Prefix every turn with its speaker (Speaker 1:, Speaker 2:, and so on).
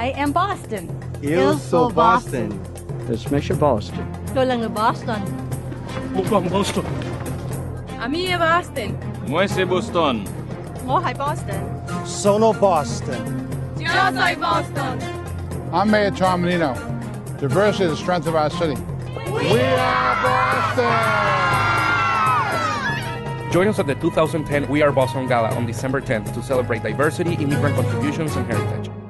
Speaker 1: I am Boston.
Speaker 2: Eu sou Boston.
Speaker 3: Smash Boston.
Speaker 1: Ikaw lang na Boston.
Speaker 4: Mukhang Boston.
Speaker 5: Ami é Boston.
Speaker 6: Moi c'est Boston.
Speaker 5: Moi Boston.
Speaker 2: Sono Boston.
Speaker 5: Yo soy Boston.
Speaker 7: I'm Mayor Tom Menino. Diversity is the strength of our city. We are Boston!
Speaker 4: Join us at the 2010 We Are Boston Gala on December 10th to celebrate diversity, immigrant contributions, and heritage.